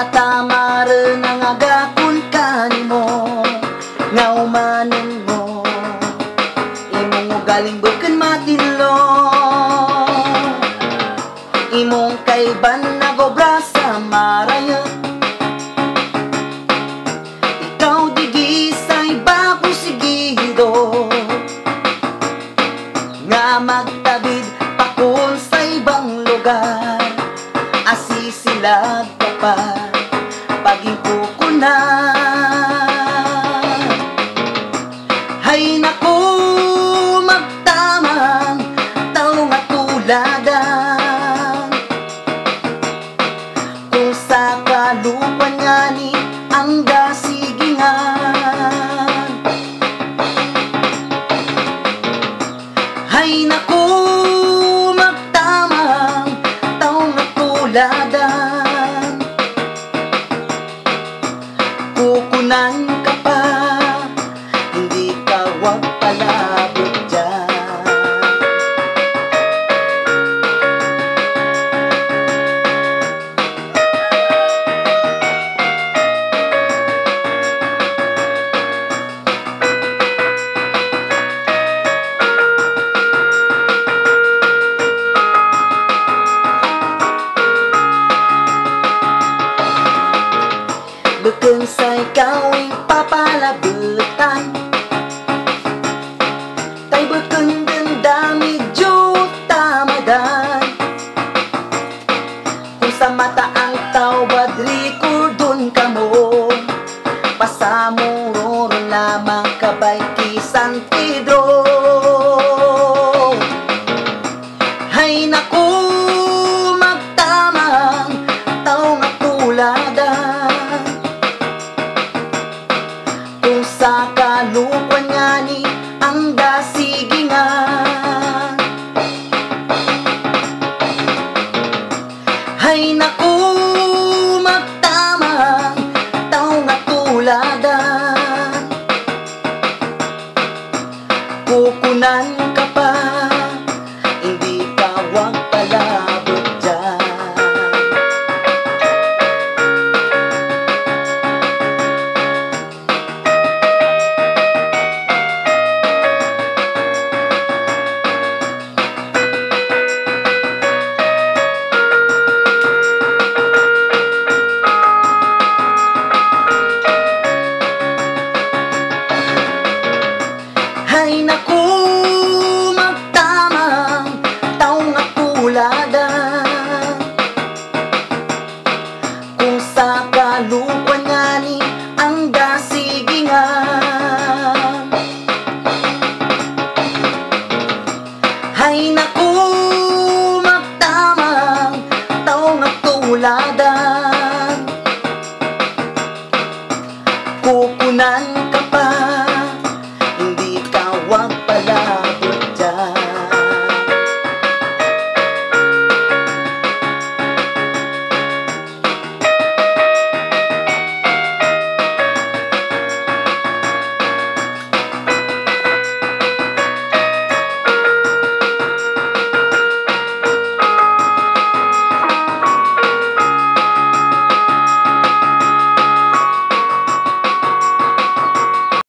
Tatama rin ang agakon kanimo nga umanon mo imong galing bukan matinlo imong kaiban nagobra sa maraya ikaw digi sa iba kong sigido nga magtabid pakul sa ibang lugar asisilag ka pa pag-ipo ko na. Hay naku, magtamang tao nga tuladan kung sa kalupan nga ni ang dasigingan. Hay naku, magtamang tao nga tuladan kukunan ka pa, hindi ka wag palabot dyan. Bukod sa ikawing papalabutan tay bukod ganda medyo tamadan kung sa mata ang tawad rekordon ka mo pasamuro lamang kabay ki San Pedro. Hay naku, magtamang tao nga tuladan sa kalupan nga ni ang dasigingan. Hay naku, magtamang tao nga tuladan kukunan ka pa, hindi ka wag palabot dyan. Hay naku, magtamang tao nga tuladan kung sa kalupan nga ni ang dasigingan. Hay naku, magtamang tao nga tuladan kukunan